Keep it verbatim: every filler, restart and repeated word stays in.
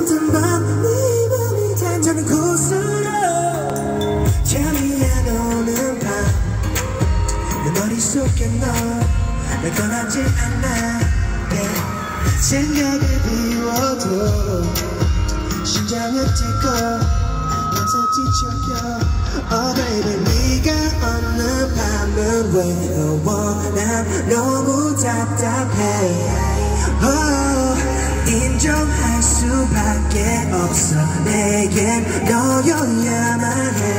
잠든 밤 네 맘이 단전한 곳으로 잠이 안 오는 밤 내 머릿속에 널 떠나지 않아 yeah. 생각을 비워도 심장은 뛰고 지쳐요 Oh baby 네가 없는 밤은 외로워 난 너무 답답해 oh, 인정할 수밖에 없어 내겐 너여야만 해